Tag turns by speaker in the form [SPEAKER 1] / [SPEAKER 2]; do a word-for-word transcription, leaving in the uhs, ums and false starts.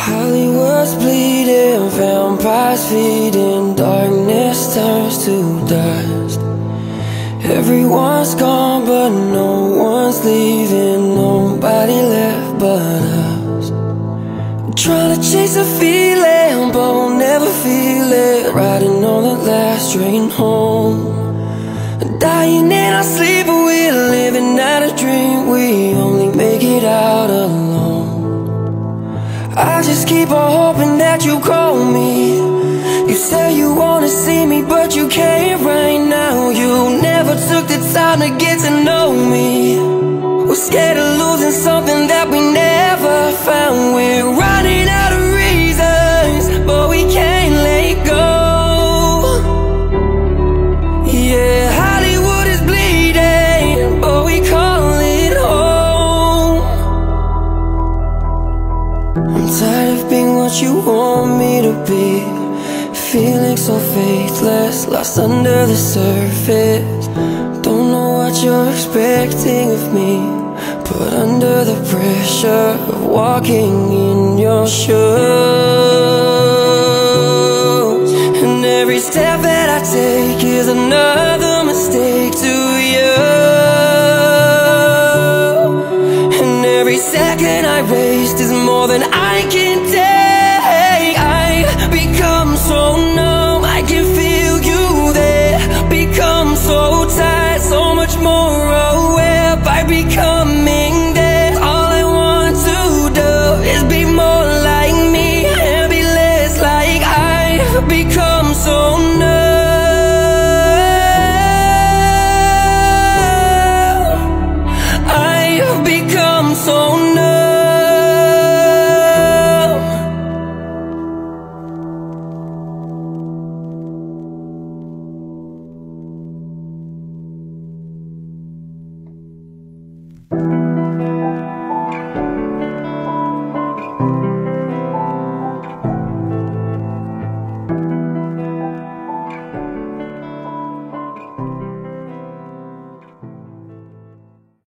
[SPEAKER 1] Hollywood's bleeding, vampires feeding, darkness turns to dust. Everyone's gone but no one's leaving, nobody left but us. Trying to chase a feeling but we'll never feel it, riding on the last train home. Dying in our sleep, but we're living out a dream. We only make it out alone. I just keep on hoping that you call me. You say you wanna see me, but you can't right now. You never took the time to get to know me. We're scared of losing something that we never found. We're running out of reasons, but we can't let go. Yeah, Hollywood is bleeding, but we call it home. I'm tired of being what you want me to be, feeling so faithless, lost under the surface. Don't know what you're expecting of me, but under the pressure of walking in your shoes, and every step that I take is another mistake to you, and every second I waste is more than I can take.